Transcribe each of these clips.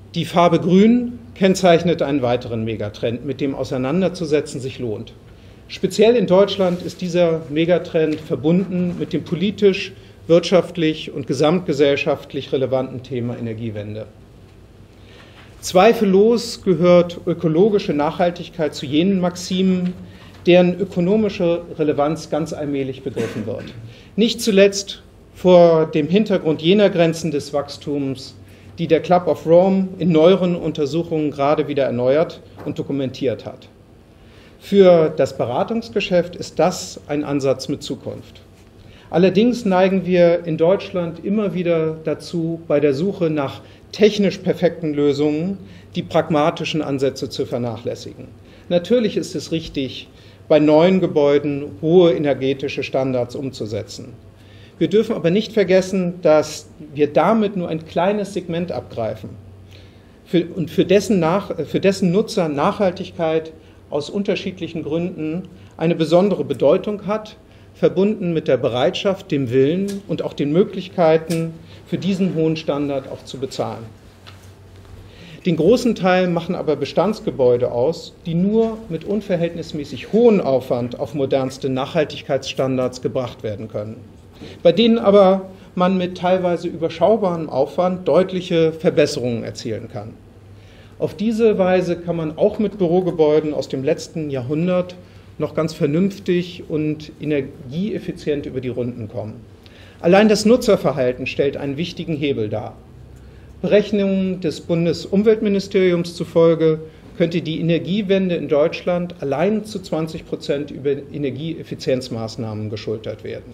Die Farbe Grün kennzeichnet einen weiteren Megatrend, mit dem auseinanderzusetzen sich lohnt. Speziell in Deutschland ist dieser Megatrend verbunden mit dem politisch, wirtschaftlich und gesamtgesellschaftlich relevanten Thema Energiewende. Zweifellos gehört ökologische Nachhaltigkeit zu jenen Maximen, deren ökonomische Relevanz ganz allmählich begriffen wird. Nicht zuletzt vor dem Hintergrund jener Grenzen des Wachstums, die der Club of Rome in neueren Untersuchungen gerade wieder erneuert und dokumentiert hat. Für das Beratungsgeschäft ist das ein Ansatz mit Zukunft. Allerdings neigen wir in Deutschland immer wieder dazu, bei der Suche nach technisch perfekten Lösungen die pragmatischen Ansätze zu vernachlässigen. Natürlich ist es richtig, bei neuen Gebäuden hohe energetische Standards umzusetzen. Wir dürfen aber nicht vergessen, dass wir damit nur ein kleines Segment abgreifen und für dessen Nutzer Nachhaltigkeit aus unterschiedlichen Gründen eine besondere Bedeutung hat, verbunden mit der Bereitschaft, dem Willen und auch den Möglichkeiten, für diesen hohen Standard auch zu bezahlen. Den großen Teil machen aber Bestandsgebäude aus, die nur mit unverhältnismäßig hohem Aufwand auf modernste Nachhaltigkeitsstandards gebracht werden können, bei denen aber man mit teilweise überschaubarem Aufwand deutliche Verbesserungen erzielen kann. Auf diese Weise kann man auch mit Bürogebäuden aus dem letzten Jahrhundert noch ganz vernünftig und energieeffizient über die Runden kommen. Allein das Nutzerverhalten stellt einen wichtigen Hebel dar. Berechnungen des Bundesumweltministeriums zufolge könnte die Energiewende in Deutschland allein zu 20% über Energieeffizienzmaßnahmen geschultert werden.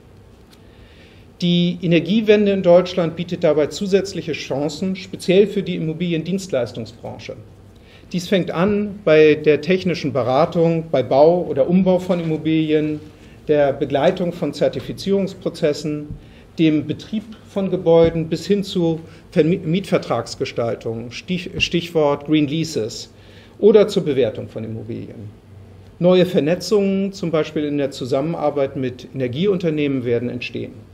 Die Energiewende in Deutschland bietet dabei zusätzliche Chancen, speziell für die Immobiliendienstleistungsbranche. Dies fängt an bei der technischen Beratung, bei Bau oder Umbau von Immobilien, der Begleitung von Zertifizierungsprozessen, dem Betrieb von Gebäuden bis hin zu Mietvertragsgestaltung, Stichwort Green Leases, oder zur Bewertung von Immobilien. Neue Vernetzungen, zum Beispiel in der Zusammenarbeit mit Energieunternehmen, werden entstehen.